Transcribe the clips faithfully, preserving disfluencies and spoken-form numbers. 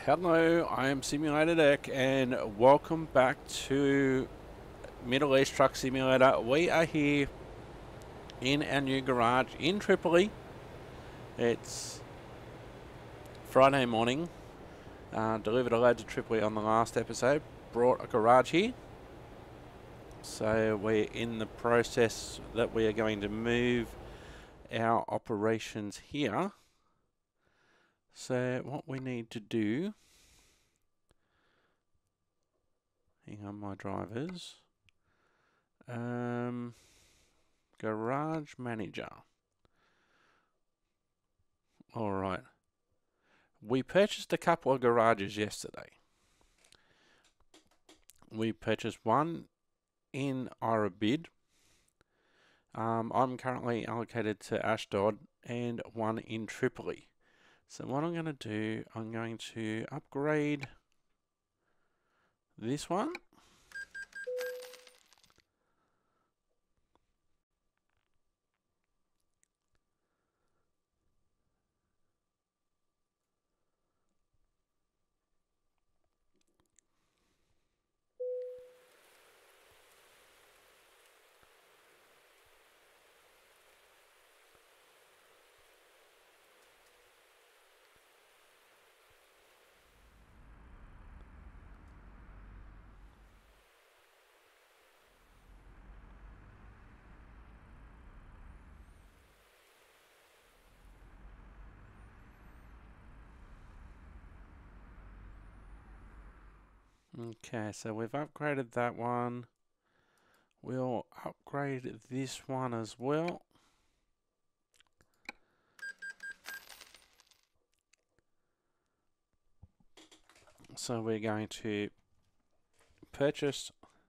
Hello, I am Simulator Deck, and welcome back to Middle East Truck Simulator. We are here in our new garage in Tripoli. It's Friday morning. Uh, delivered a load to Tripoli on the last episode. Brought a garage here. So we're in the process that we are going to move our operations here. So what we need to do, hang on my drivers, um, garage manager. Alright, we purchased a couple of garages yesterday. We purchased one in Arabid. Um, I'm currently allocated to Ashdod, and one in Tripoli. So what I'm going to do, I'm going to upgrade this one. Okay, so we've upgraded that one. We'll upgrade this one as well. So we're going to purchase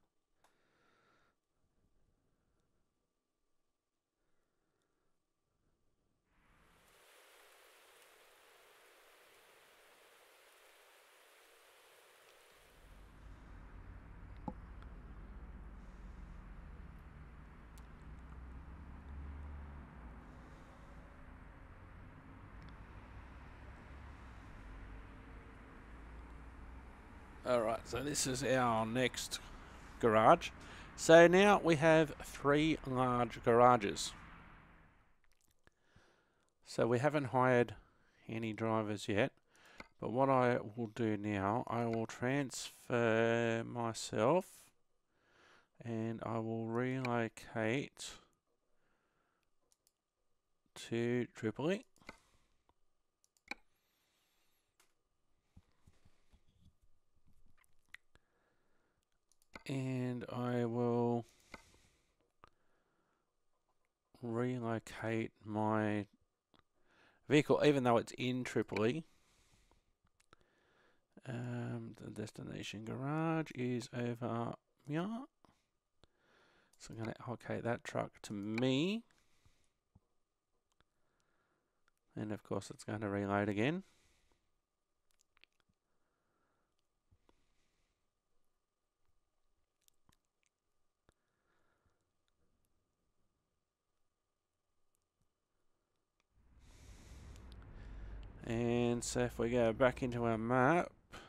Alright, so this is our next garage. So now we have three large garages. So we haven't hired any drivers yet, but what I will do now, I will transfer myself and I will relocate to Tripoli. And I will relocate my vehicle, even though it's in Tripoli. Um, the destination garage is over here. So I'm going to allocate that truck to me. And of course it's going to reload again. And so if we go back into our map,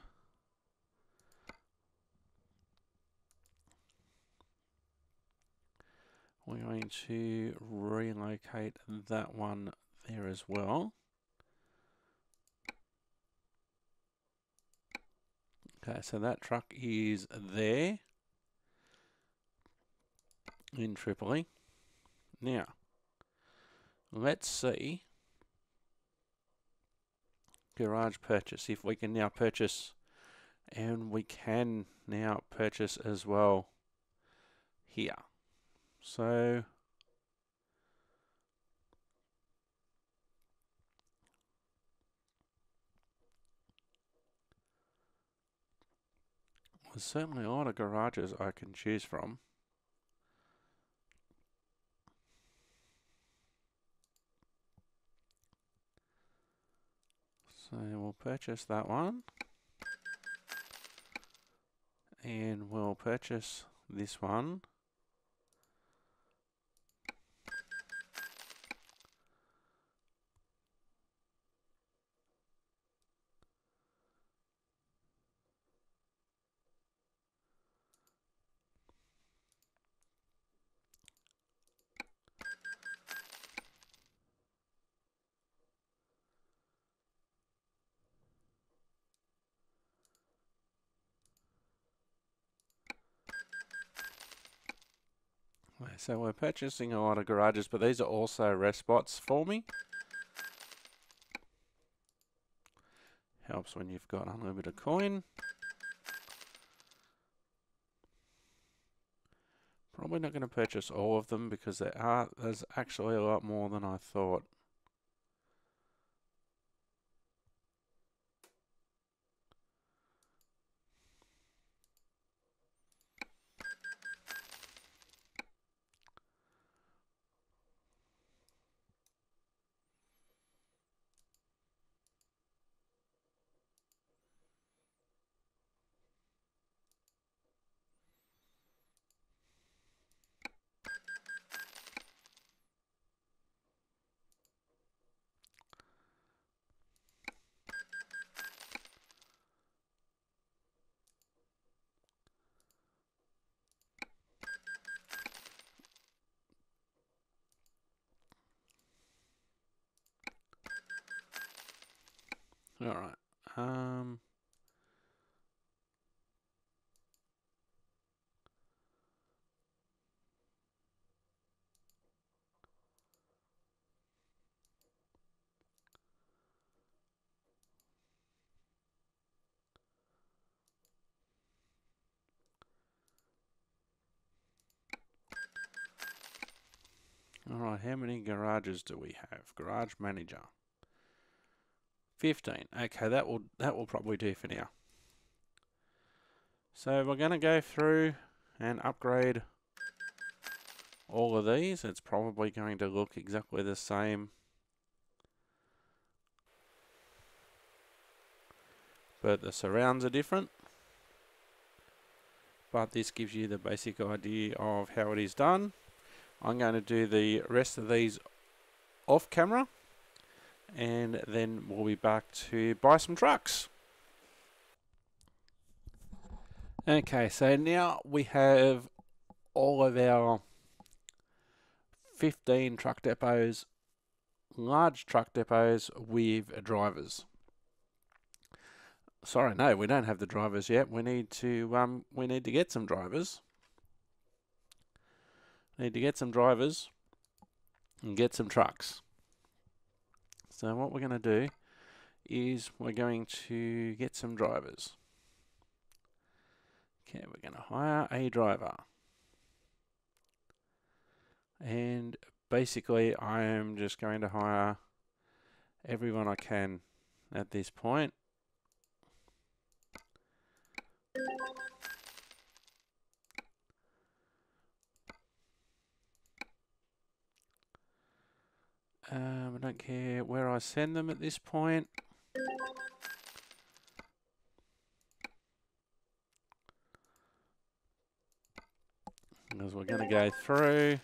we're going to relocate that one there as well. Okay, so that truck is there in Tripoli. Now, let's see garage purchase, if we can now purchase, and we can now purchase as well here. So there's certainly a lot of garages I can choose from. So we'll purchase that one. And we'll purchase this one. so we're purchasing a lot of garages, but these are also rest spots for me. Helps when you've got unlimited coin. Probably not going to purchase all of them because there are there's actually a lot more than I thought. All right. Um. All right. How many garages do we have? Garage manager. fifteen. Okay, that will that will probably do for now. So we're going to go through and upgrade all of these. It's probably going to look exactly the same, but the surrounds are different. But this gives you the basic idea of how it is done. I'm going to do the rest of these off camera, and then we'll be back to buy some trucks. Okay, so now we have all of our fifteen truck depots, large truck depots with drivers. Sorry, no, we don't have the drivers yet. We need to um, we need to get some drivers. Need to get some drivers and get some trucks. So what we're going to do is we're going to get some drivers. Okay, we're going to hire a driver. And basically I am just going to hire everyone I can at this point. Um, I don't care where I send them at this point. Because we're going to go through.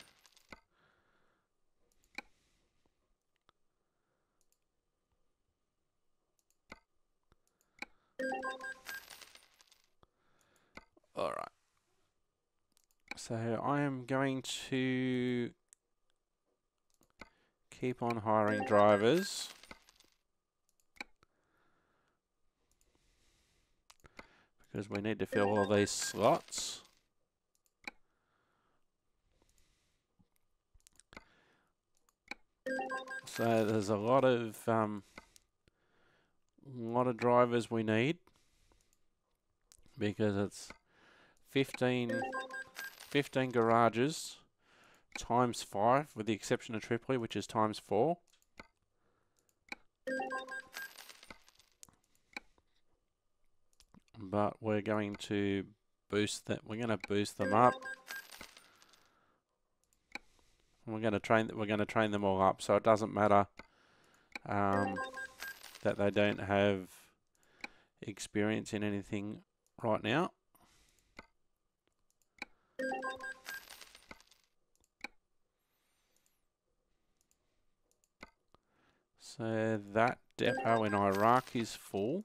All right. So I am going to keep on hiring drivers. Because we need to fill all these slots. So there's a lot of um, lot of drivers we need, because it's fifteen, fifteen garages times five, with the exception of Tripoli, which is times four. But we're going to boost that. We're going to boost them up. We're going to train. We're going to train them all up, so it doesn't matter um, that they don't have experience in anything right now. So that depot in Iraq is full.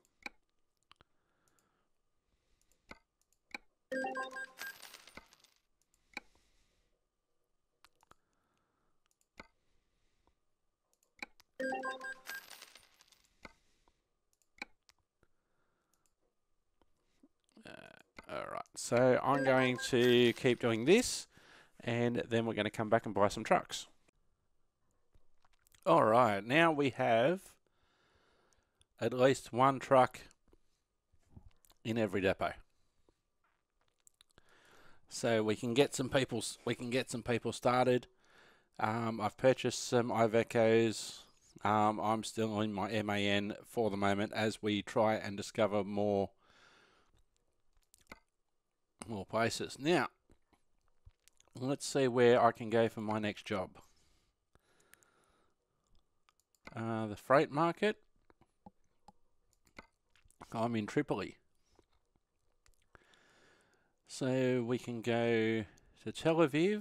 Uh, all right, so I'm going to keep doing this, and then we're going to come back and buy some trucks. All right, now we have at least one truck in every depot, so we can get some people. We can get some people started. Um, I've purchased some Ivecos. Um, I'm still in my M A N for the moment as we try and discover more more places. Now, let's see where I can go for my next job. Uh, the freight market. I'm in Tripoli. So we can go to Tel Aviv.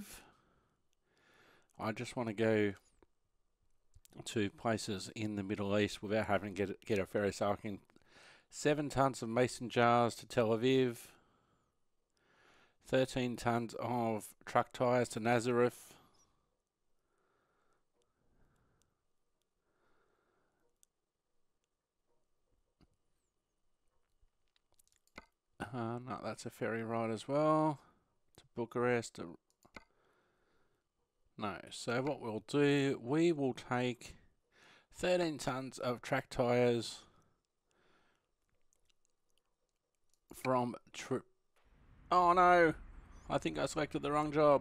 I just want to go to places in the Middle East without having to get, get a ferry. So I can seven tons of mason jars to Tel Aviv. thirteen tons of truck tires to Nazareth. Uh, no, that's a ferry ride as well. To Bucharest. To no, so what we'll do, we will take thirteen tons of track tires from Tri- Oh no, I think I selected the wrong job.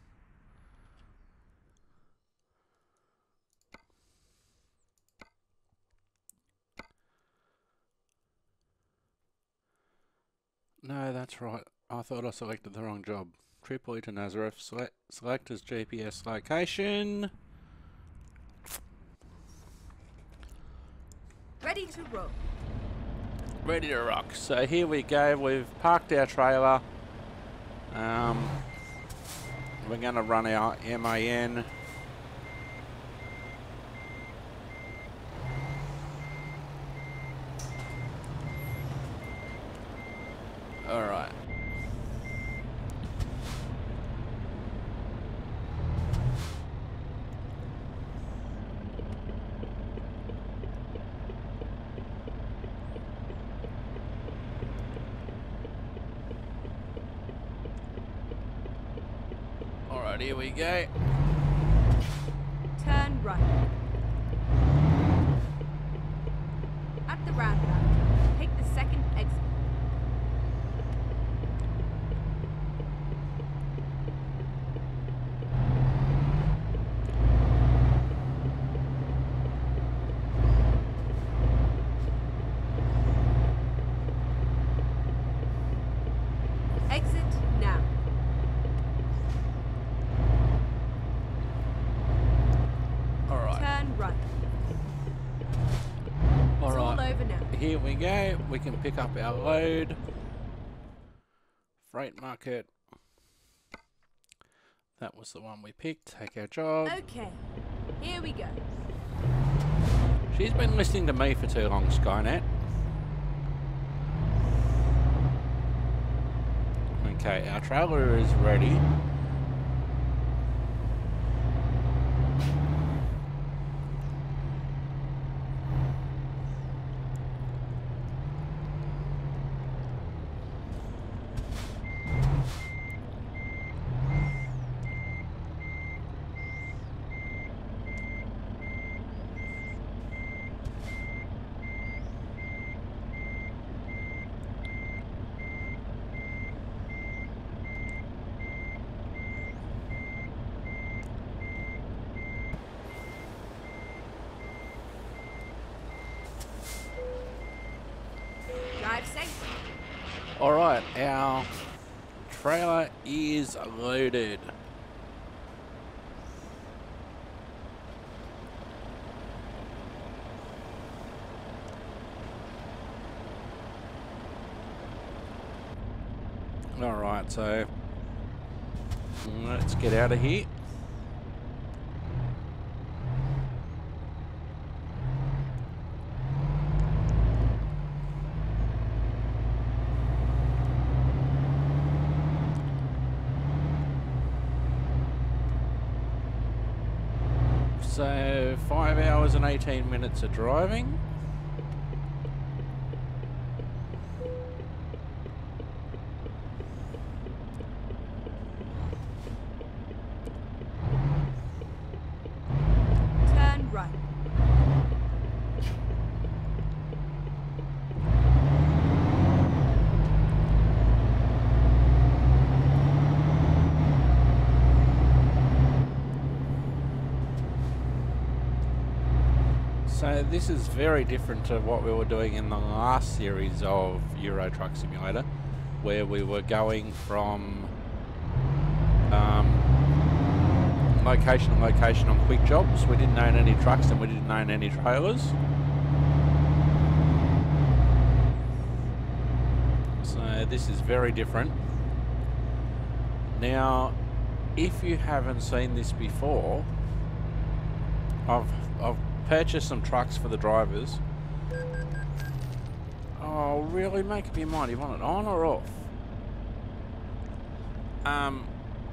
No, that's right. I thought I selected the wrong job. Tripoli to Nazareth. Select, select as G P S location. Ready to roll. Ready to rock. So here we go. We've parked our trailer. Um, we're going to run our M A N. All right. All right, here we go. Turn right. At the roundabout, take the second exit. Exit now. All right. Turn right. All It's all right. over now. Here we go. We can pick up our load. Freight market. That was the one we picked. Take our job. Okay, here we go. She's been listening to me for too long, Skynet. Okay, our trailer is ready. Drive safe. All right, our trailer is loaded. All right, so let's get out of here. So five hours and eighteen minutes of driving. So this is very different to what we were doing in the last series of Euro Truck Simulator, where we were going from um, location to location on quick jobs. We didn't own any trucks and we didn't own any trailers. So this is very different. Now, if you haven't seen this before, I've, I've purchased some trucks for the drivers. Oh, really? Make up your mind. You want it on or off? Um,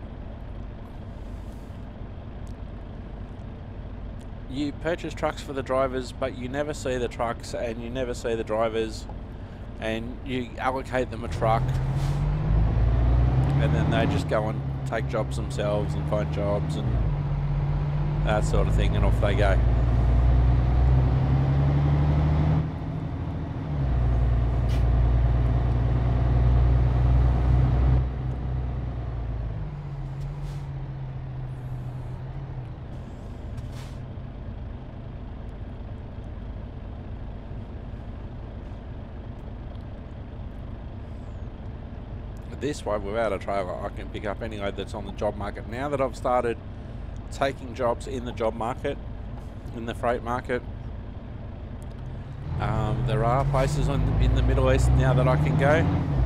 you purchase trucks for the drivers, but you never see the trucks and you never see the drivers, and you allocate them a truck, and then they just go and take jobs themselves and find jobs and that sort of thing, and off they go. This way, without a trailer, I can pick up any load that's on the job market. Now that I've started taking jobs in the job market, in the freight market, um, there are places on, in the Middle East now that I can go.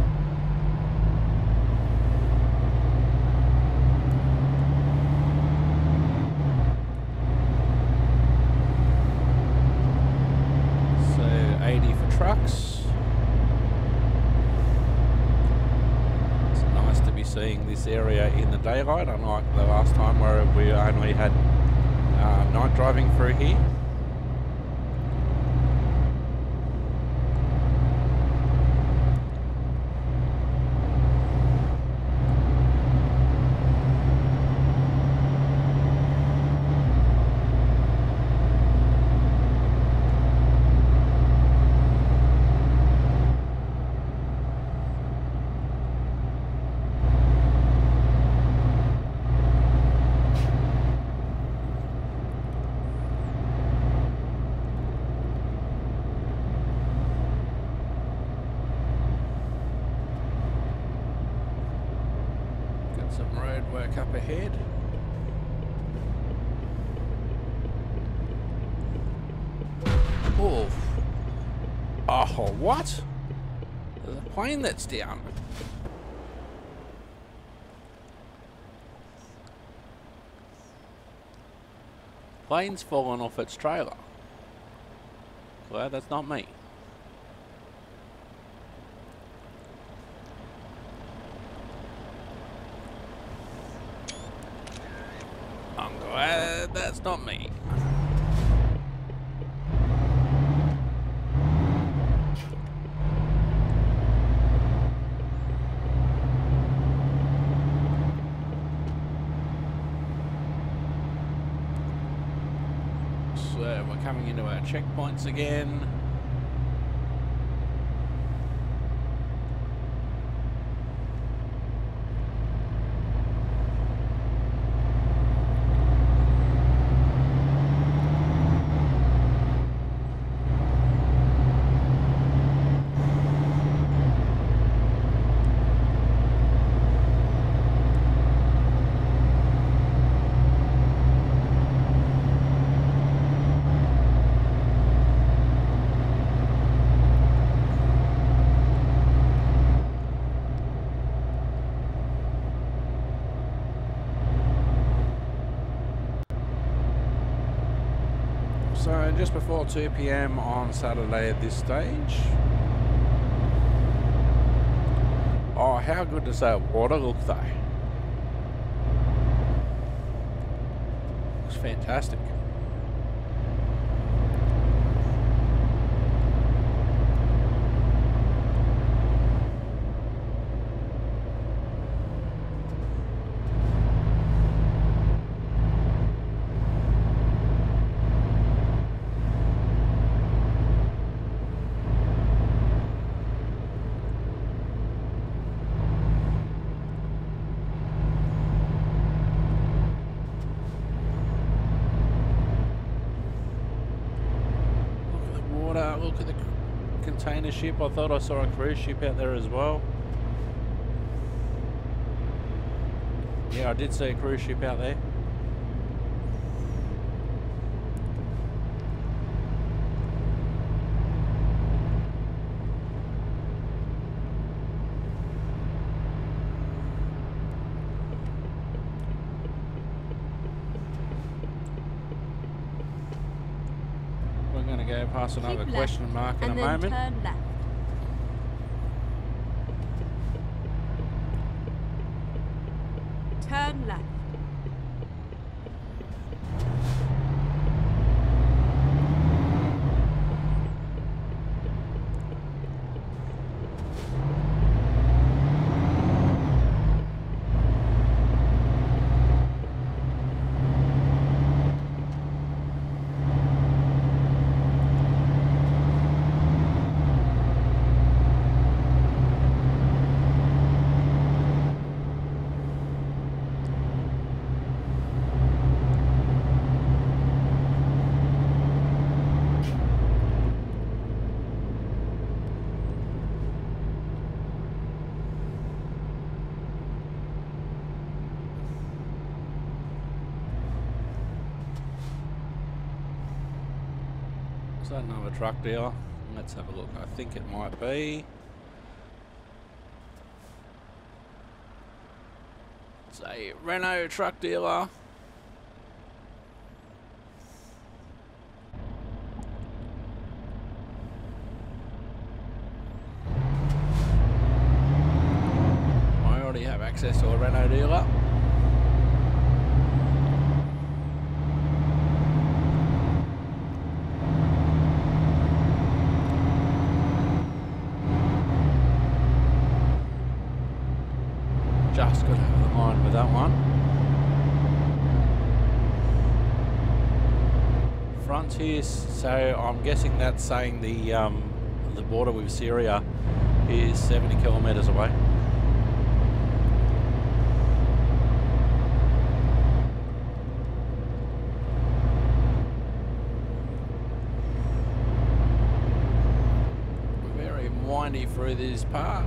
So eighty for trucks. Seeing this area in the daylight, unlike the last time where we only had uh, night driving through here. Some road work up ahead. Oh, oh, what? There's a plane that's down. Plane's fallen off its trailer. Glad that's not me. I'm glad that's not me. So we're coming into our checkpoints again. So just before two P M on Saturday at this stage. Oh, how good does that water look though? Looks fantastic. thought, uh, look at the container ship. I thought I saw a cruise ship out there as well. Yeah, I did see a cruise ship out there. We're going to go past another Keep question left mark in a and then moment. turn left. Turn left. Is that another truck dealer? Let's have a look. I think it might be. It's a Renault truck dealer. I already have access to a Renault dealer. Just got over the line with that one. Frontiers, so I'm guessing that's saying the um, the border with Syria is seventy kilometres away. Very windy through this part.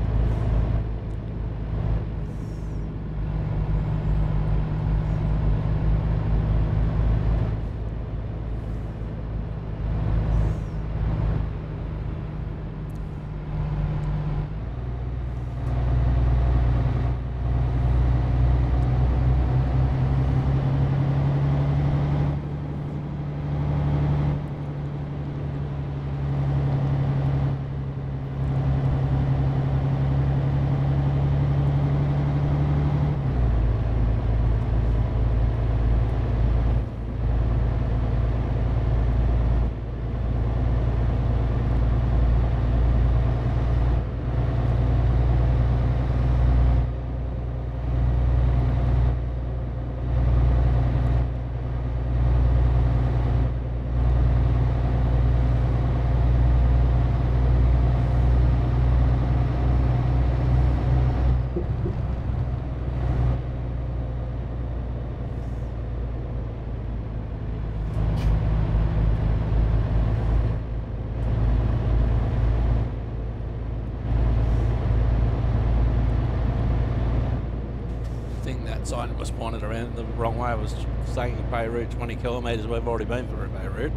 Sign was pointed around the wrong way. I was saying Beirut twenty kilometres. We've already been through Beirut.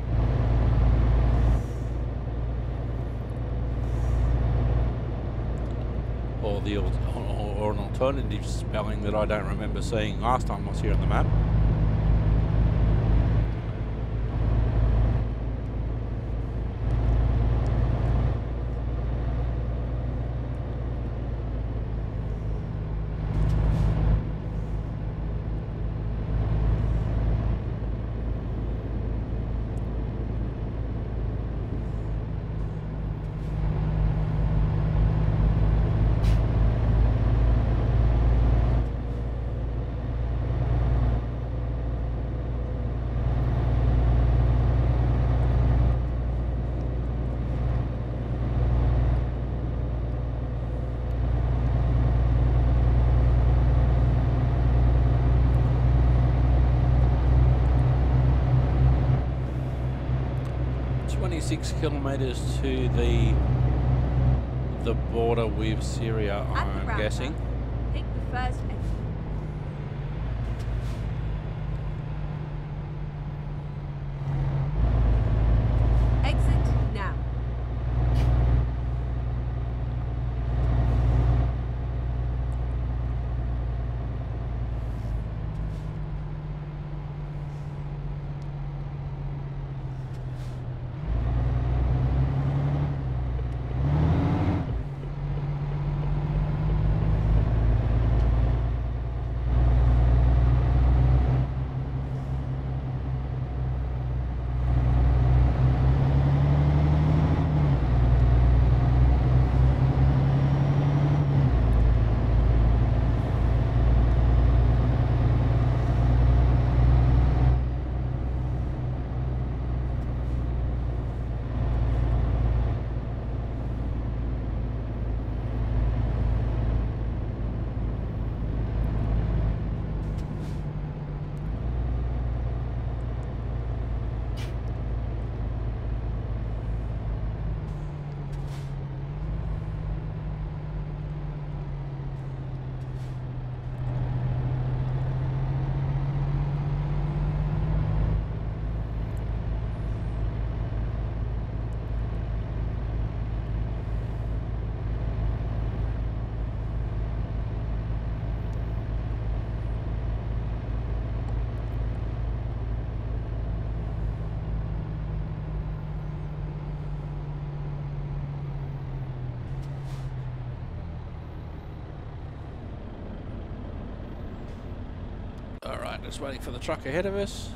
Or the or, or an alternative spelling that I don't remember seeing last time I was here on the map. twenty-six kilometres to the the border with Syria, At the I'm roundabout, guessing. take the first exit. Exit now. Alright, just waiting for the truck ahead of us.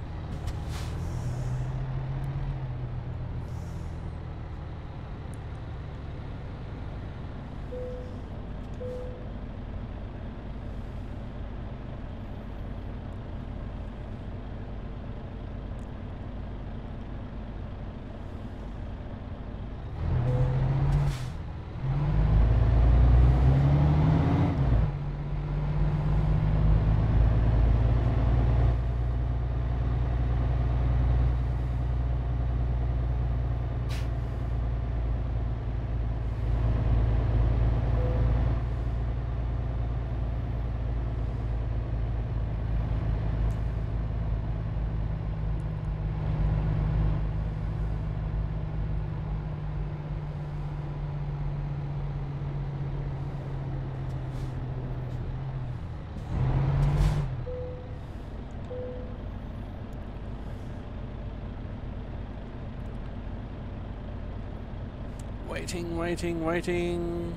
Waiting, waiting, waiting.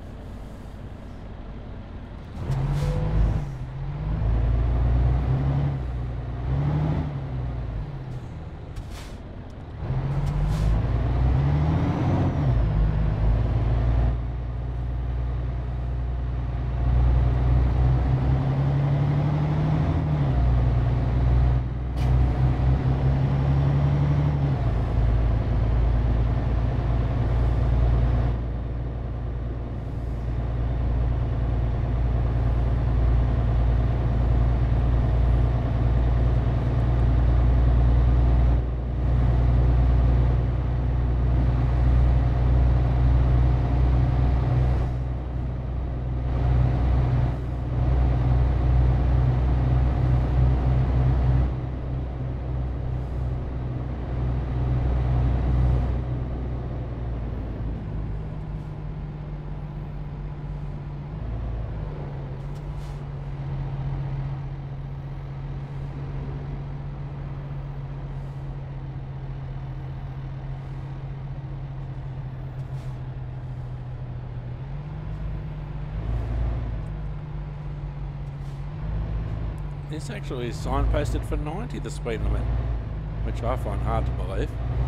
This actually is signposted for ninety, the speed limit, which I find hard to believe.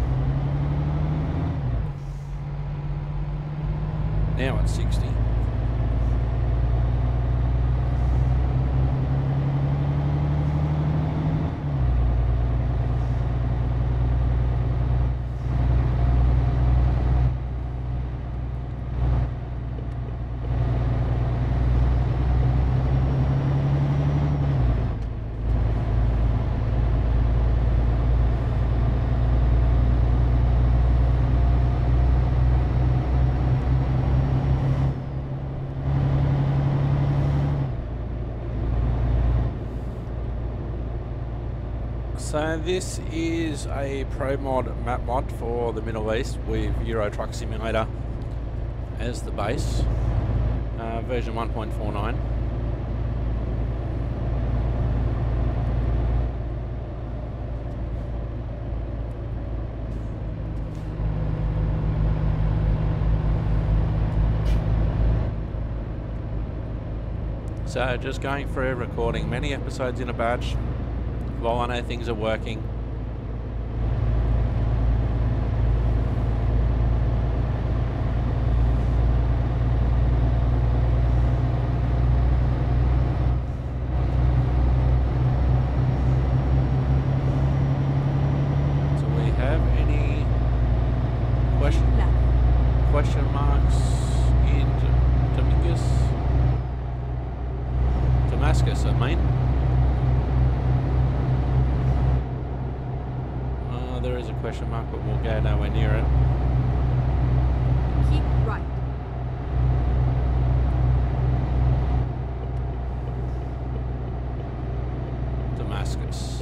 Now it's sixty. So this is a ProMod map mod for the Middle East with Euro Truck Simulator as the base, uh, version one point four nine. So just going through recording many episodes in a batch while I know things are working. Do we have any question, question marks in Dominguez? Damascus, I mean. Uh, there is a question mark, but we'll go nowhere near it. Keep right. Damascus.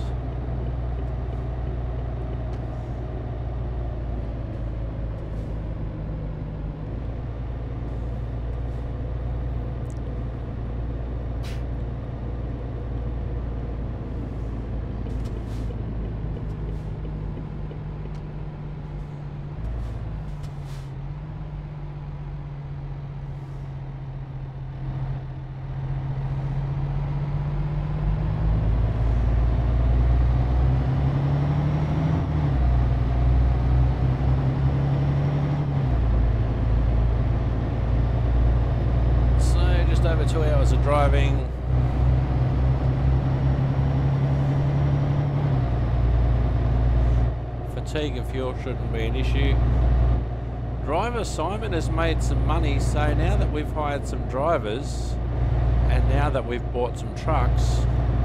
Over two hours of driving. Fatigue and fuel shouldn't be an issue. Driver Simon has made some money, so now that we've hired some drivers and now that we've bought some trucks,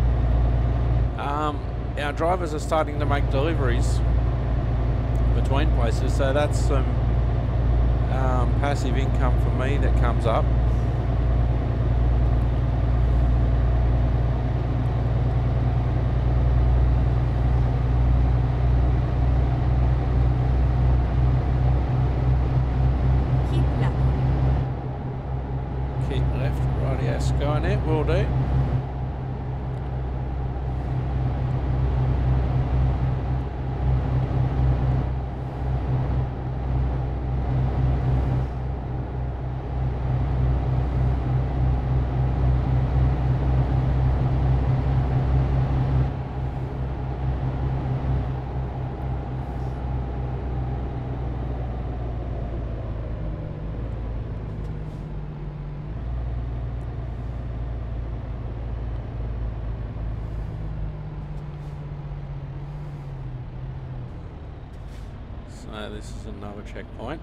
um, our drivers are starting to make deliveries between places, so that's some um, passive income for me that comes up. Going it will do. So this is another checkpoint.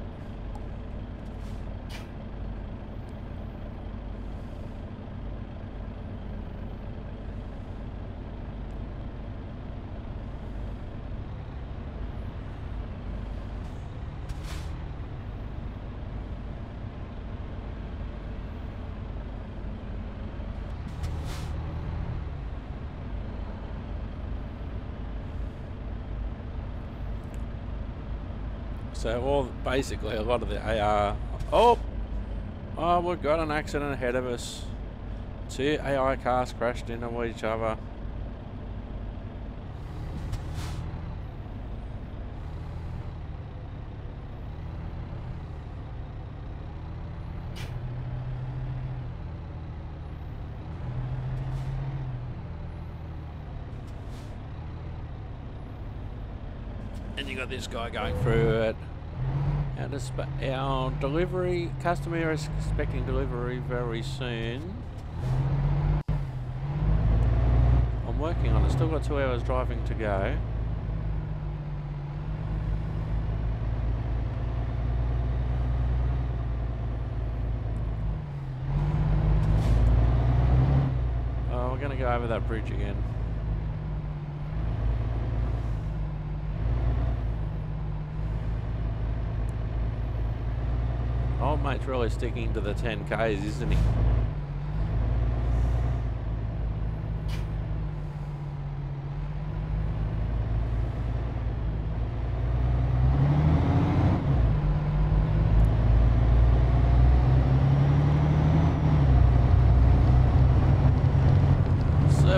So all basically a lot of the A R. Oh, oh, we've got an accident ahead of us. Two A I cars crashed into each other. And you got this guy going through it. Our, our delivery, customer is expecting delivery very soon. I'm working on it, still got two hours driving to go. Oh, we're gonna go over that bridge again. Old mate's really sticking to the ten Ks, isn't he?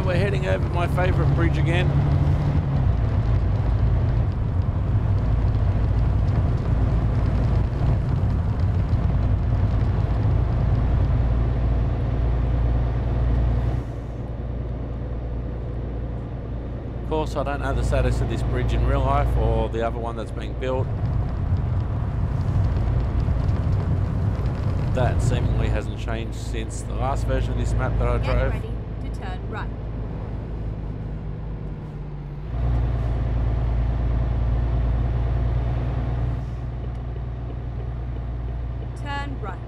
we're heading over my favourite bridge again. Of course, I don't know the status of this bridge in real life or the other one that's being built. That seemingly hasn't changed since the last version of this map that I Get drove. ready to turn right. Turn right.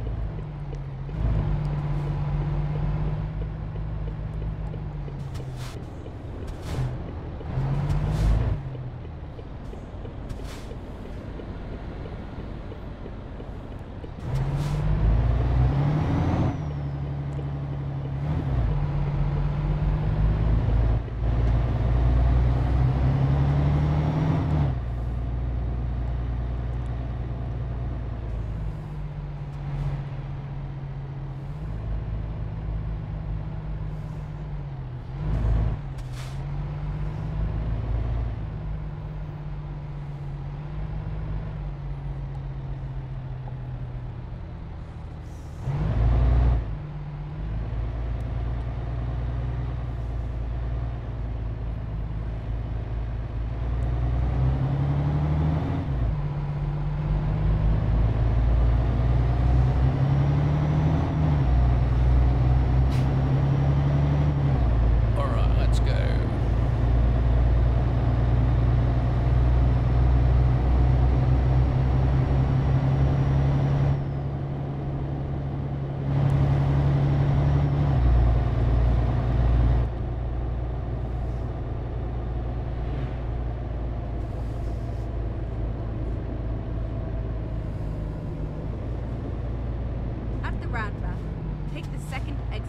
Roundabout. Take the second exit.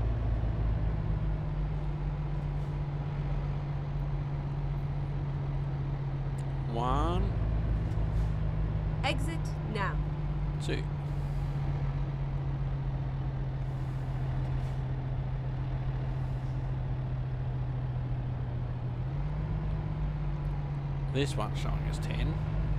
One. Exit now. Two. This one's showing us ten.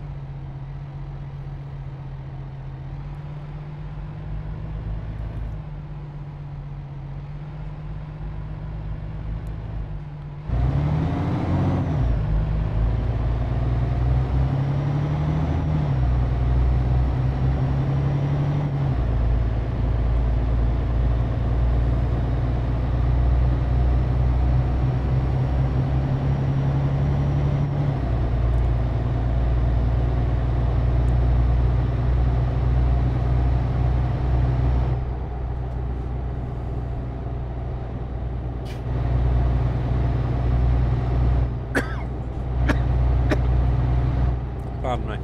Pardon me.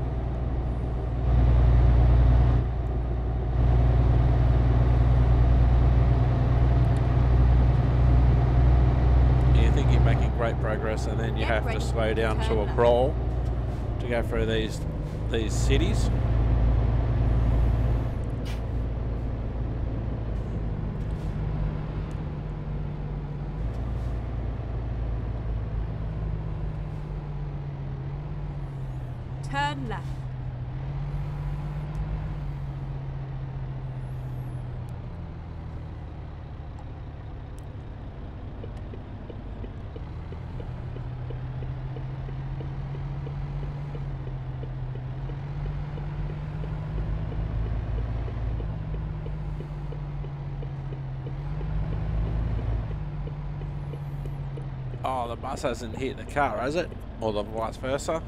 You think you're making great progress, and then you Get have to ready slow down to to turn a left. crawl to go through these these cities. Turn left. Oh, the bus hasn't hit the car, has it? Or the vice versa?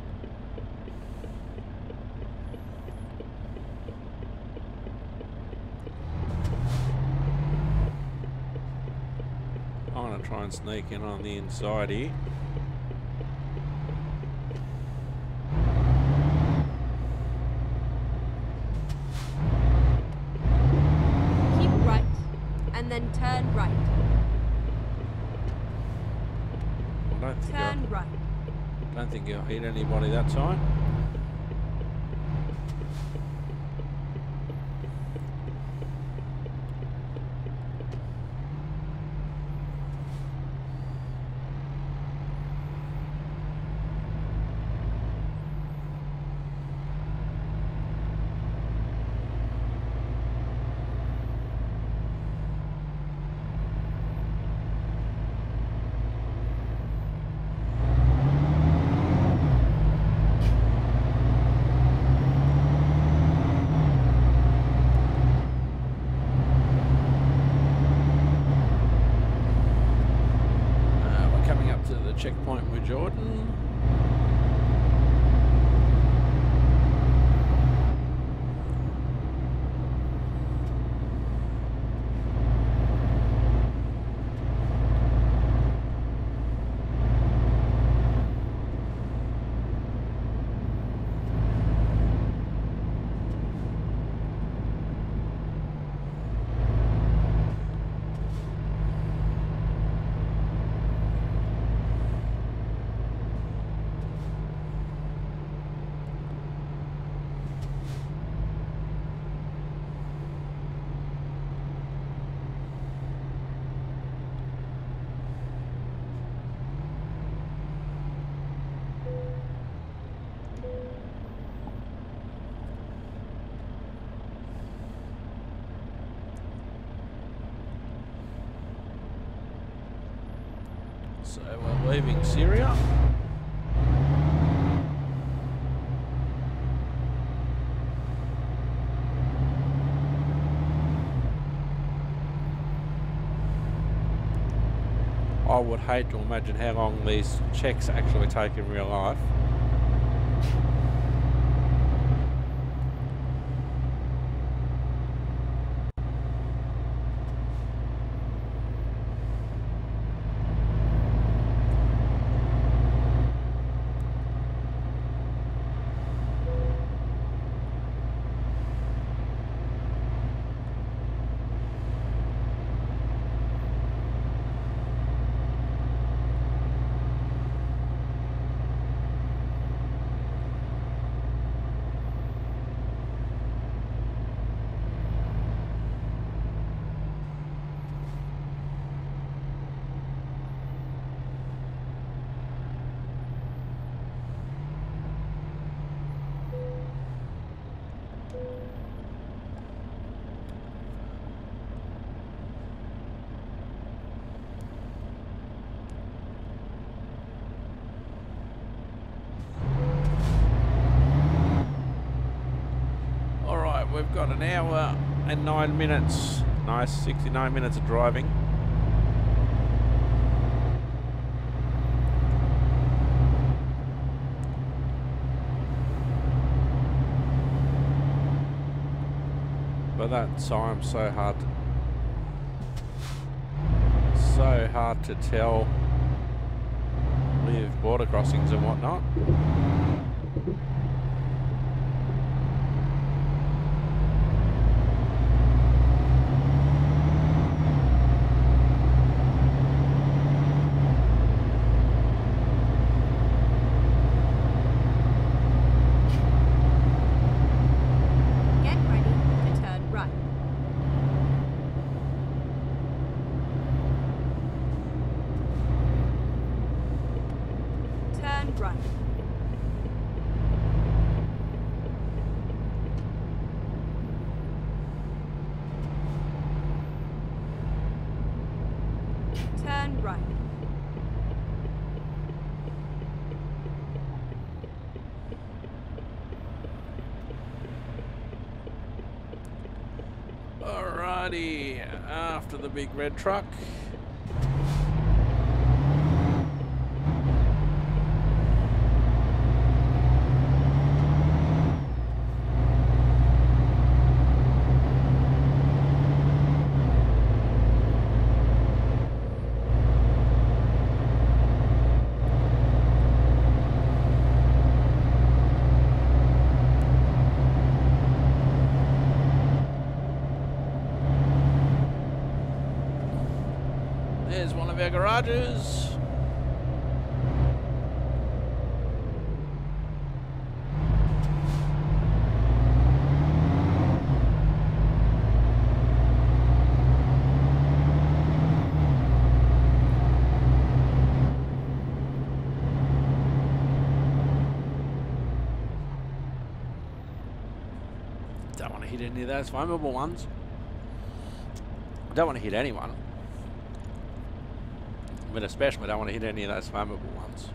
I'm going to try and sneak in on the inside here. Keep right, and then turn right. I don't think Turn I'll, right. don't think you'll hit anybody that time. checkpoint with Jordan. So we're leaving Syria. I would hate to imagine how long these checks actually take in real life. We've got an hour and nine minutes. Nice, sixty-nine minutes of driving. But that time's so hard to, so hard to tell with border crossings and whatnot. Turn right. Alrighty, after the big red truck. There's one of our garages. Don't want to hit any of those flammable ones. Don't want to hit anyone. But especially don't want to hit any of those flammable ones.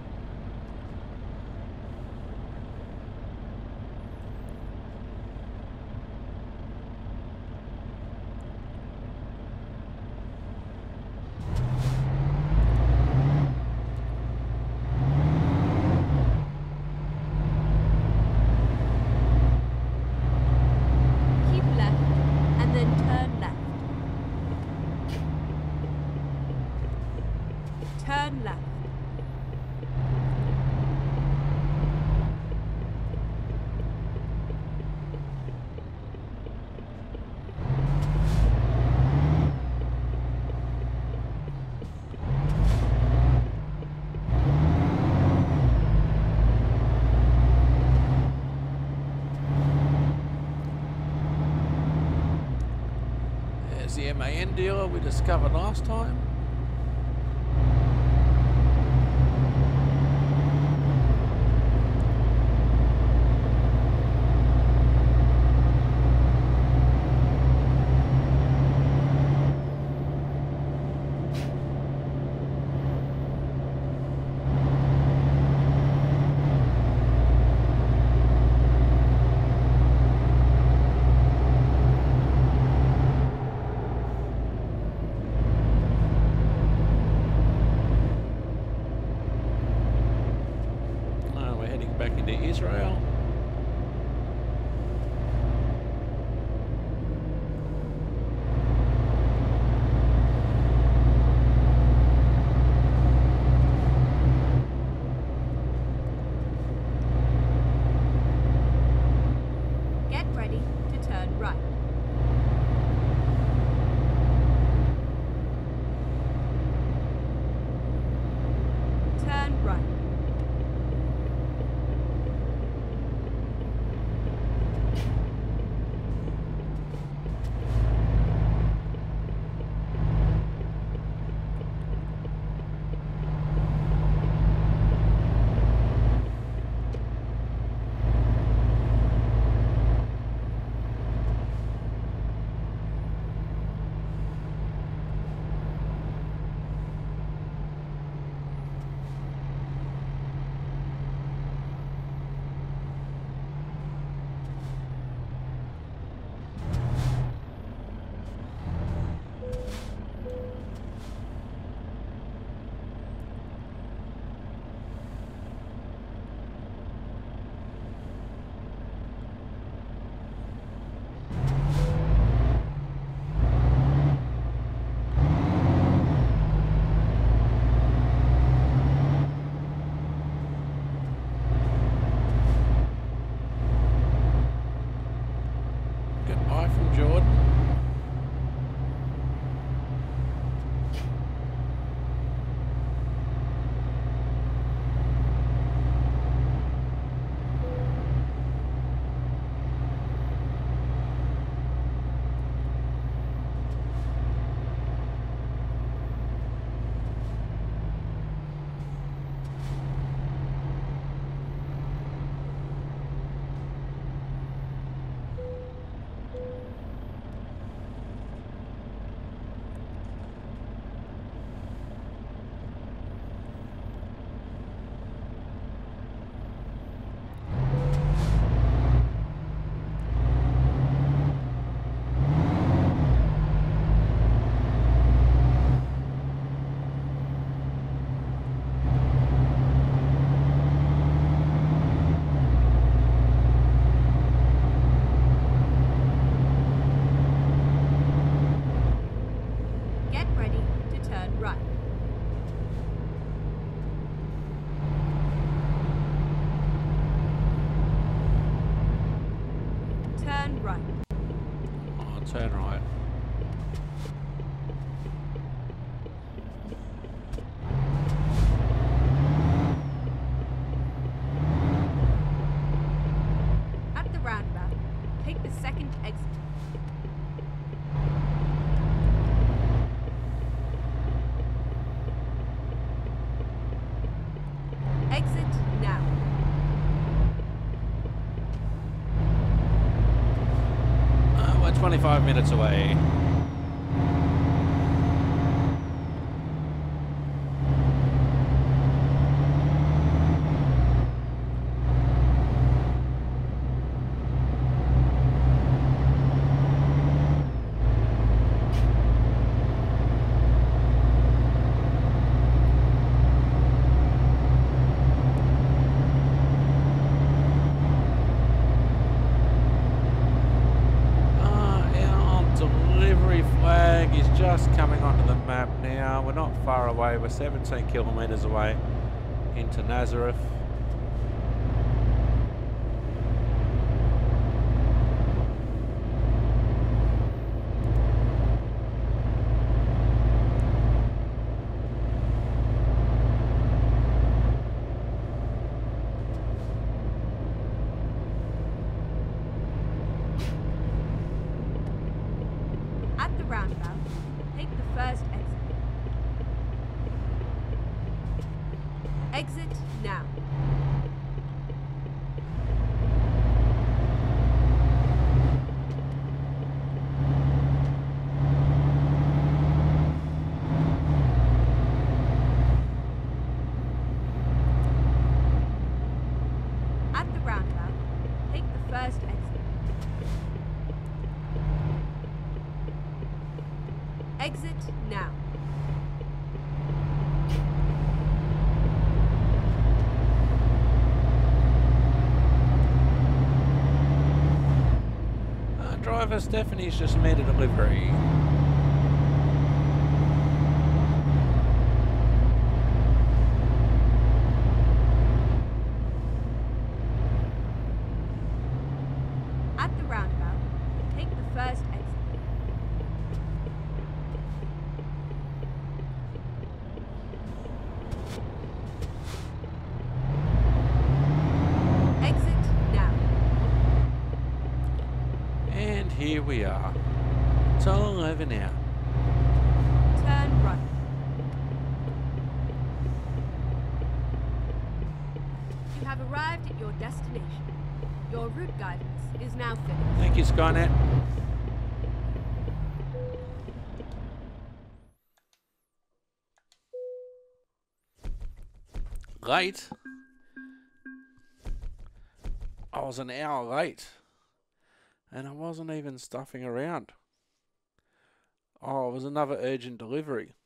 M A N dealer we discovered last time. Israel. Get ready to turn right. Turn right. Goodbye from Jordan. Get ready to turn right. Turn right. Oh, turn right. At the roundabout, take the second exit. Exit now. Uh, we're twenty-five minutes away. Flag is just coming onto the map now. We're not far away. We're seventeen kilometres away into Nazareth. At the roundabout, first exit. Exit now. Uh, driver Stephanie's just made a delivery. At the roundabout, take the first exit. Exit now. And here we are. It's all over now. Turn right. You have arrived at your destination. Your route guidance is now finished. Thank you, Skynet. Late? I was an hour late. And I wasn't even stuffing around. Oh, it was another urgent delivery.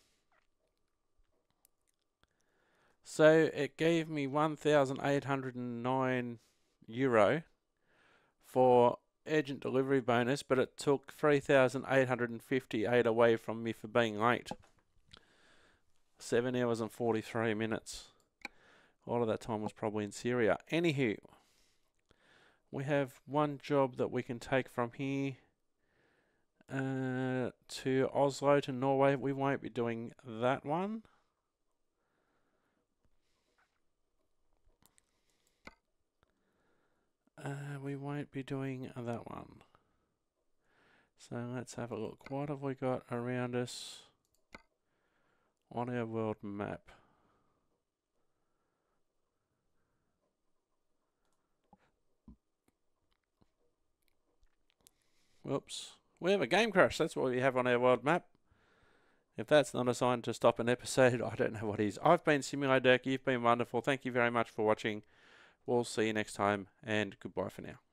So it gave me one thousand eight hundred nine euro for urgent delivery bonus, but it took three thousand eight hundred fifty-eight away from me for being late. Seven hours and forty-three minutes. A lot of that time was probably in Syria. Anywho, we have one job that we can take from here uh, to Oslo to Norway. We won't be doing that one. Uh, we won't be doing that one. So let's have a look. What have we got around us on our world map? Whoops. We have a game crash. That's what we have on our world map. If that's not a sign to stop an episode, I don't know what is. I've been Simulator Dirk. You've been wonderful. Thank you very much for watching. We'll see you next time, and goodbye for now.